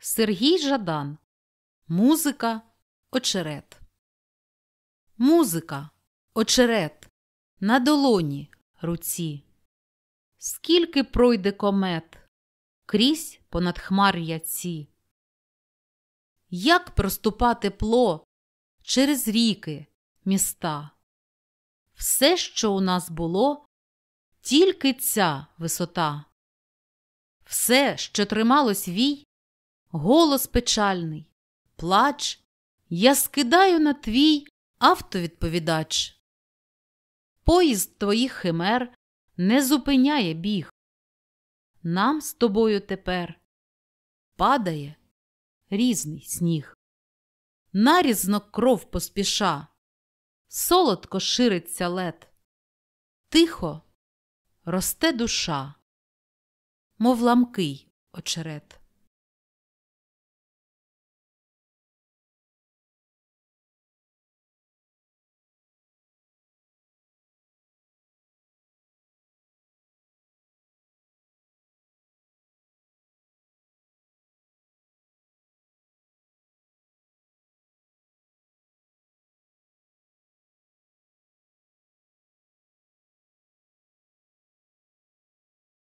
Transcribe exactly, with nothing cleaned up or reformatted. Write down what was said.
Сергій Жадан. Музика – очерет. Музика – очерет, на долоні руці. Скільки пройде комет крізь понад хмар'я ці. Як проступа тепло через ріки, міста. Все, що у нас було, тільки ця висота. Все, що трималось вій, голос печальний, плач, я скидаю на твій автовідповідач. Поїзд твоїх химер не зупиняє біг. Нам з тобою тепер падає різний сніг. Нарізно кров поспіша, солодко шириться лед, тихо росте душа, мов ламкий очерет.